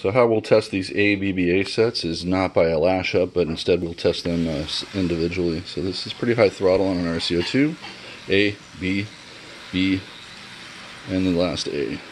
So how we'll test these ABBA sets is not by a lash up, but instead we'll test them individually. So this is pretty high throttle on an RCO2, A, B, B, and the last A.